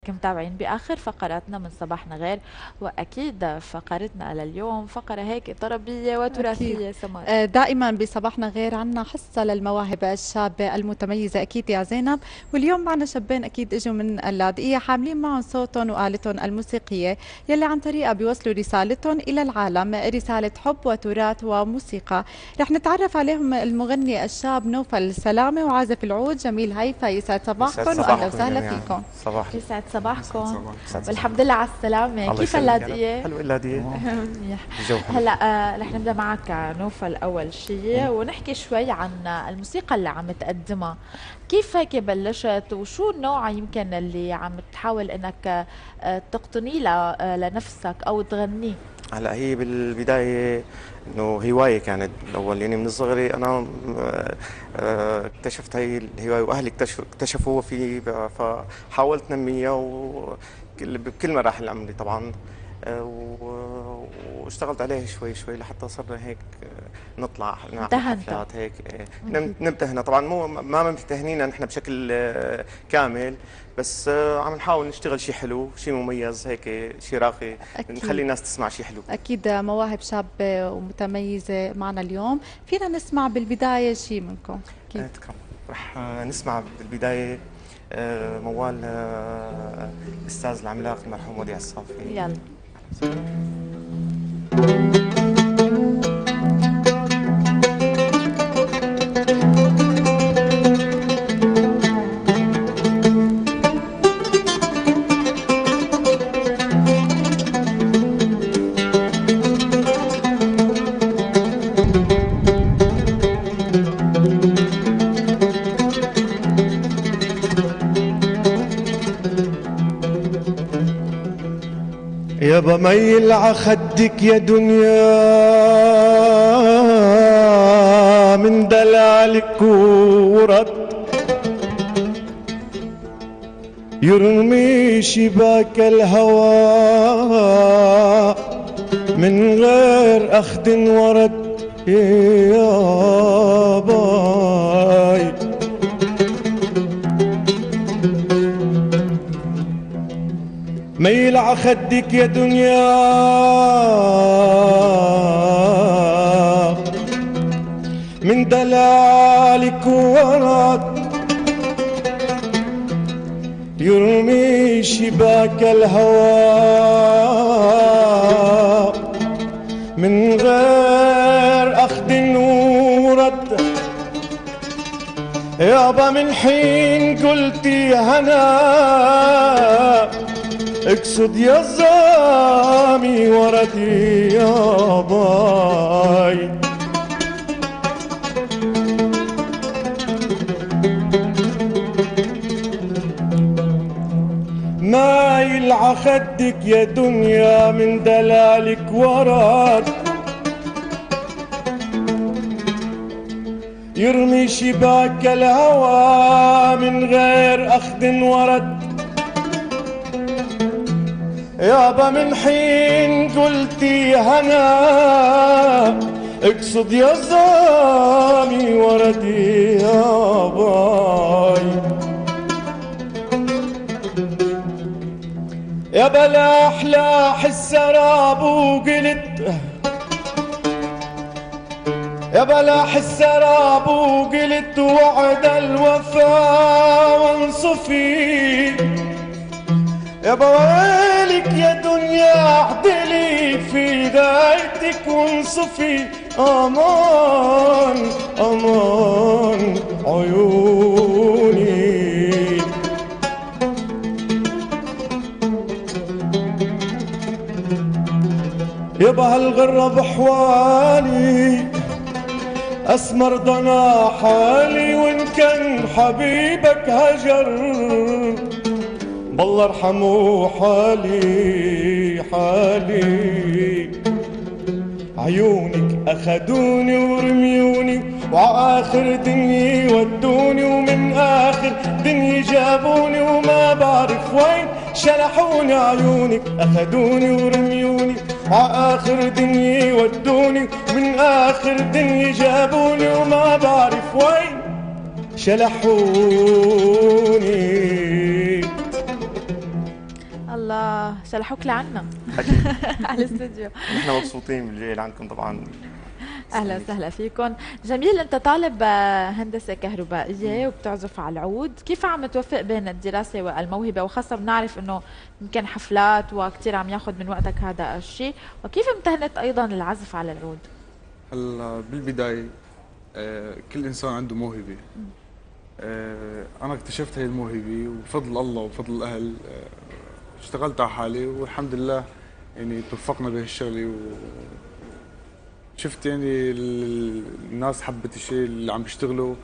متابعين بآخر فقراتنا من صباحنا غير. وأكيد فقرتنا لليوم فقرة هيك طربية أكيد. وتراثية سمر. دائما بصباحنا غير عنا حصة للمواهب الشابة المتميزة أكيد يا زينب. واليوم معنا شابين أكيد إجوا من اللاذقية حاملين معهم صوتهم وآلتهم الموسيقية يلي عن طريقها بيوصلوا رسالتهم إلى العالم، رسالة حب وتراث وموسيقى. رح نتعرف عليهم المغني الشاب نوفل سلامة وعازف العود جميل هيفا. يسعد صباحكم وأهلا وسهلا فيكم. صباح يسعد صباحكم والحمد لله على السلامة. كيف اللاذقية؟ حلو اللاذقية منيح. الجو حلو. هلا رح نبدا معك نوفل اول شيء ونحكي شوي عن الموسيقى اللي عم تقدمها. كيف هيك بلشت وشو النوع يمكن اللي عم تحاول انك تقتني لنفسك او تغنيه؟ هلا هي بالبداية انه هواية كانت بالاول، يعني من صغري انا اكتشفت هي الهواية واهلي اكتشفوا في، فحاولت نميها بكل مراحل عمري طبعا. واشتغلت عليه شوي شوي لحتى صرنا هيك نطلع نعمل حفلات هيك. نمتهنا طبعا، مو ما ممتهنين نحن بشكل كامل، بس عم نحاول نشتغل شيء حلو، شيء مميز هيك، شيء راقي، نخلي الناس تسمع شيء حلو. أكيد مواهب شابة ومتميزة معنا اليوم. فينا نسمع بالبداية شيء منكم؟ تكرم. رح نسمع بالبداية موال الأستاذ العملاق المرحوم وديع الصافي. يلا. يابا ميل عخدك يا دنيا من دلالك ورد يرمي شباك الهوى من غير أخد ورد. يابا ميل عخدك يا دنيا من دلالك ورد يرمي شباك الهوى من غير أخد ورد. يابا من حين قلتي هنا اقصد يا زامي وردي يا باي. مايل عخدك يا دنيا من دلالك ورد يرمي شباك الهوى من غير أخد ورد. يابا من حين قلتي هنا اقصد يا زامي وردي يا باي. يا بلا احلاح السراب وقلت يا بلاح السراب وقلت وعد الوفا وانصفي. يا بويلك يا دنيا اعدلي في دايتك وانصفي. امان امان عيوني يابا هالغرة بحوالي اسمر ضنا حالي وان كان حبيبك هجر بالله ارحمه حالي حالي. عيونك اخدوني ورميوني وعاخر دنيا ودوني ومن اخر دنيا جابوني وما بعرف وين شلحوني. عيونك اخدوني ورميوني وعاخر دنيا ودوني من اخر دنيا جابوني وما بعرف وين شلحوني. الله شلحوك لعنا على الاستوديو. نحن مبسوطين بالجاي اللي عندكم طبعا. اهلا وسهلا فيكم. جميل، انت طالب هندسه كهربائيه وبتعزف على العود، كيف عم توفق بين الدراسه والموهبه، وخاصه بنعرف انه يمكن حفلات وكثير عم ياخذ من وقتك هذا الشيء، وكيف امتهنت ايضا العزف على العود؟ هلا بالبدايه كل انسان عنده موهبه. انا اكتشفت هي الموهبه وبفضل الله وبفضل الاهل. اشتغلت على حالي والحمد لله يعني توفقنا بهالشغله، شفت يعني الناس حبت الشيء اللي عم بيشتغلوا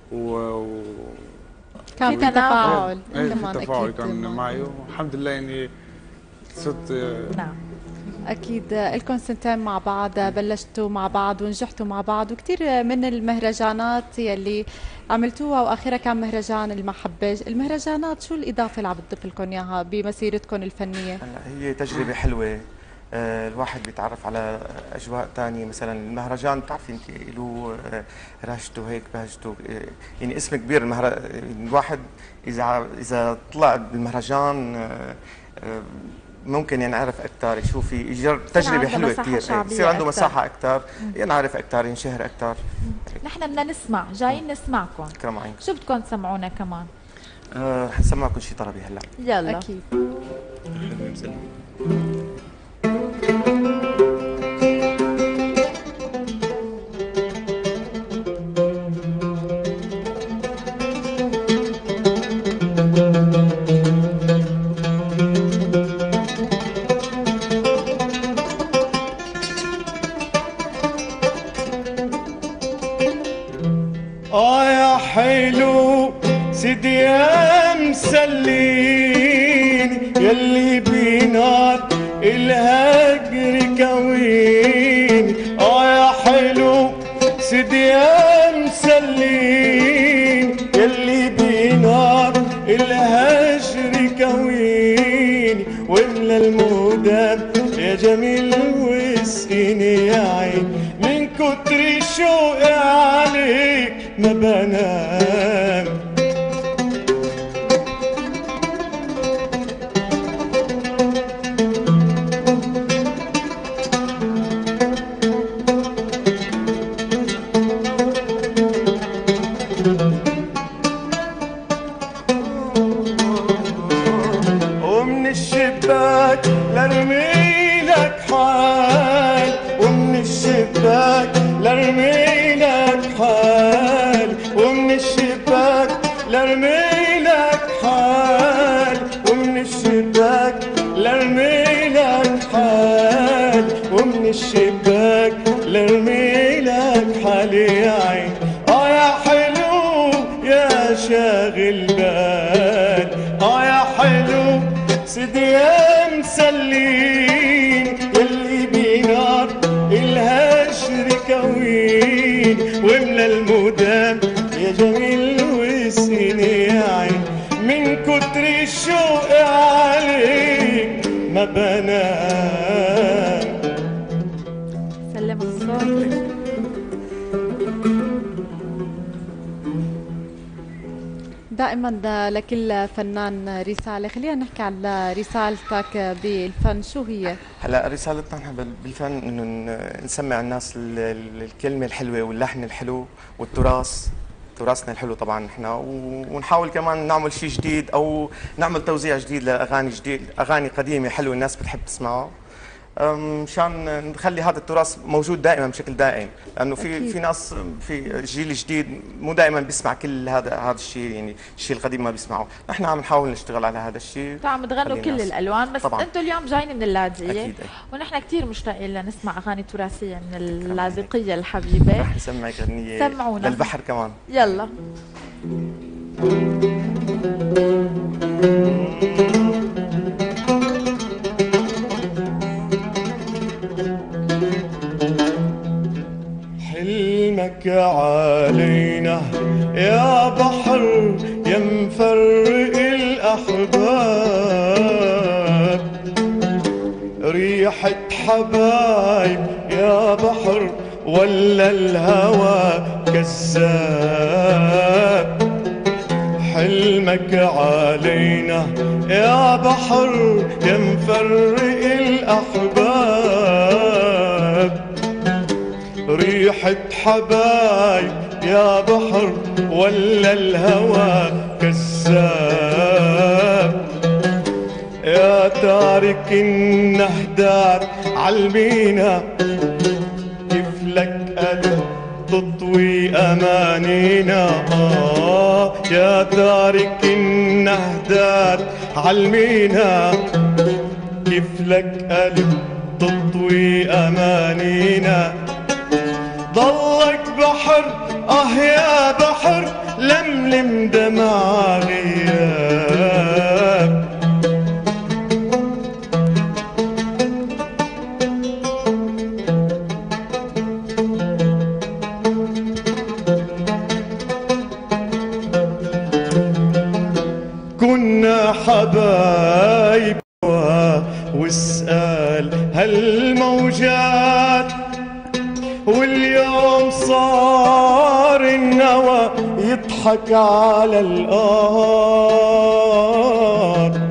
كان في تفاعل كمان تفاعل كان معي والحمد لله يعني صرت نعم. أكيد لكم سنتين مع بعض، بلشتوا مع بعض ونجحتوا مع بعض، وكثير من المهرجانات يلي عملتوها وآخرها كان مهرجان المحبة. المهرجانات شو الإضافة اللي عم تضيف لكم إياها بمسيرتكم الفنية؟ هلا هي تجربة حلوة، الواحد بيتعرف على أجواء تانية. مثلا المهرجان بتعرفي أنت له راشته هيك بهجته، يعني اسم كبير. الواحد إذا طلع بالمهرجان ممكن ينعرف اكثر، يشوف يجرب تجربه حلوه كثير، يصير عنده مساحه اكثر، ينعرف اكثر، ينشهر اكثر. نحن بدنا نسمع، جايين نسمعكم. كرم عينك. شو بدكم تسمعونا كمان؟ رح نسمعكم شيء طربي هلا. يلا أكيد. يا حلو سيدي يا مسلين يلي بنار الهجر كوين. يا حلو سيدي يا مسلين يلي بنار الهجر كوين. واملى المدام يا جميل واسقيني يا عين، من كتر شوقي عليك ما بنام. ومن الشباك لارمي لك حال، ومن الشباك لارمي لك حال، ومن الشباك لارمي لك حال، ومن الشباك لارمي لك حال، ومن الشباك لارمي لك حال يا عين. يا حلو يا شاغل بال، يا حلو سيدي يا مسلين يلي بنار الهجر كوين. واملى المدام يا جميل واسقيني يا عين، من كتر الشوق عليك ما بنام. سلم الصوت. دائما لكل فنان رسالة، خلينا نحكي على رسالتك بالفن، شو هي؟ هلا رسالتنا نحن بالفن انه نسمع الناس الكلمه الحلوه واللحن الحلو والتراث، تراثنا الحلو طبعا نحن، ونحاول كمان نعمل شيء جديد او نعمل توزيع جديد لاغاني جديد، اغاني قديمه حلوه الناس بتحب تسمعها، مشان نخلي هذا التراث موجود دائما بشكل دائم، لانه في ناس في جيل جديد مو دائما بيسمع كل هذا الشيء، يعني الشيء القديم ما بيسمعه. نحن عم نحاول نشتغل على هذا الشيء. عم تغنوا كل الالوان، بس انتم اليوم جايين من اللاذقيه. أكيد. ونحن كثير مشتاقين لنسمع اغاني تراثيه من اللاذقيه الحبيبه. رح نسمعك غنيه سمعونا للبحر كمان. يلا. حلمك علينا يا بحر يا مفرق الأحباب، ريحة حبايب يا بحر ولا الهوى كذاب. حلمك علينا يا بحر يا مفرق الأحباب، ريحة حبايب يا بحر ولا الهوى كذاب، يا تارك النهدات عالمينا كيف لك قلب تطوي أمانينا. يا تارك النهدات عالمينا كيف لك قلب تطوي أمانينا. ضلك بحر يا بحر لملم دمع غياب. كنا حبايب واسأل هالموجات، واليوم صار النوى يضحك على الأرض.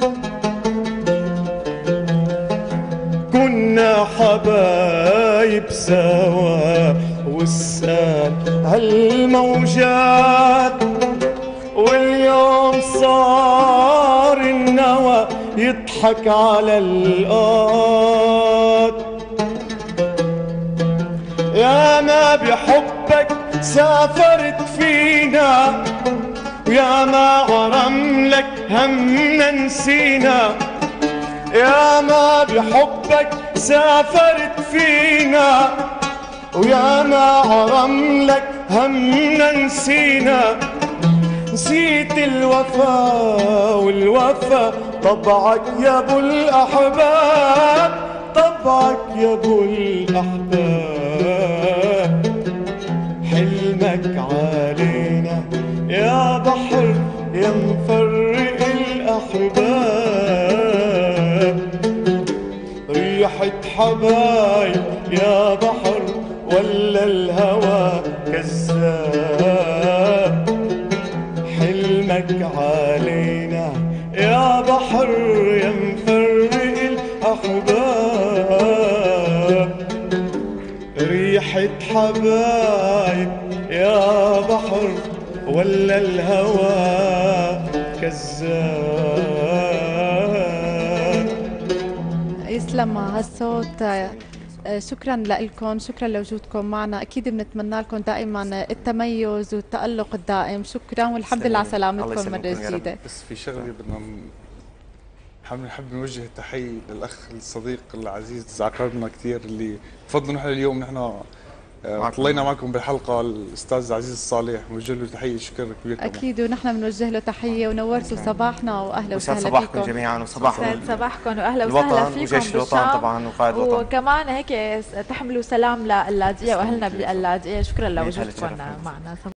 كنا حبايب سوا واسأل هالموجات، واليوم صار النوى يضحك على الأرض. يا ما بحبك سافرت فينا، ويا ما غرملك همنا نسينا. يا ما بحبك سافرت فينا، ويا ما غرملك همنا نسينا. نسيت الوفا والوفا طبعك يا ابو الاحباب، طبعك يا ابو الاحباب. حلمك علينا يا بحر يا مفرق الاحباب، ريحة حبايب يا بحر ولا الهوى كذاب. حلمك علينا يا بحر يا مفرق الأحباب، ريحة حبايب يا بحر ولا الهوى كذاب. يسلم هالصوت. شكرا لكم، شكرا لوجودكم معنا. اكيد بنتمنى لكم دائما التميز والتألق الدائم. شكرا والحمد لله على سلامتكم مره جديده. بس في شغله بدنا نحب نوجه التحيه للاخ الصديق العزيز عقربنا كثير، اللي بفضل نحن اليوم نحن طلينا معكم بالحلقه، الاستاذ عزيز الصالح، بنوجه له تحيه شكر كبير. اكيد ونحن بنوجه له تحيه، ونورتوا صباحنا واهلا وسهلا فيكم. صباحكم جميعا وصباحكم صباحكم واهلا وسهلا فيكم وجيش الوطن طبعا وقائد الوطن، وكمان هيك تحملوا سلام لللاذقيه واهلنا باللاذقيه. شكرا لوجودكم معنا.